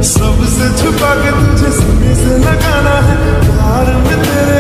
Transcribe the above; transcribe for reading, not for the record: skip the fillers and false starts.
सबसे छुपा के तुझे सीने से लगाना है, प्यार में तेरे